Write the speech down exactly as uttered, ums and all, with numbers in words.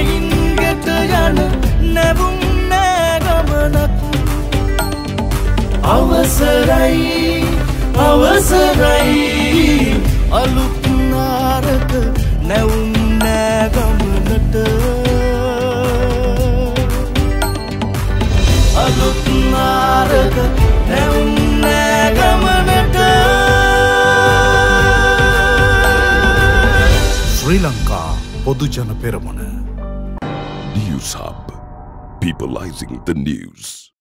ගෙයින් ගෙට යන නැවුම් නෑ ගමනක් අවසරයි අවසරයි අලුත් නාරක නැවුම් නෑ ගමනට අලුත් නාරක නැවුම් නෑ ගමනට ශ්‍රී ලංකා පොදු ජන පෙරමුණ News Hub, peopleizing the news.